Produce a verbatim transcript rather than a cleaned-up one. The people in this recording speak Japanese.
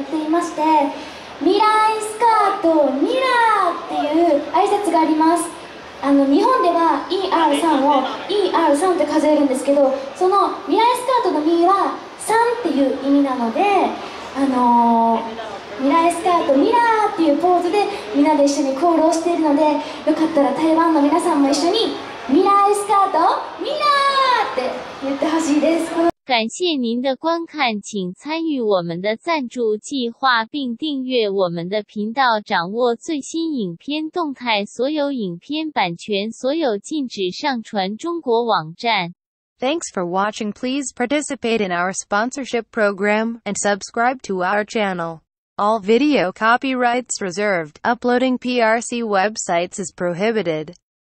っていまして、未来スカートミラーっていう挨拶があります。あの日本では イーアールスリー を イーアールスリー って数えるんですけど、その未来スカートのミはさんっていう意味なので、あのー、未来スカートミラーっていうポーズでみんなで一緒にコールをしているので、よかったら台湾の皆さんも一緒に未来スカートミラーって言ってほしいです。 感谢您的观看，请参与我们的赞助计划并订阅我们的频道，掌握最新影片动态。所有影片版权所有禁止上传中国网站。 Thanks for watching. Please participate in our sponsorship program and subscribe to our channel. All video copyrights reserved. Uploading P R C websites is prohibited.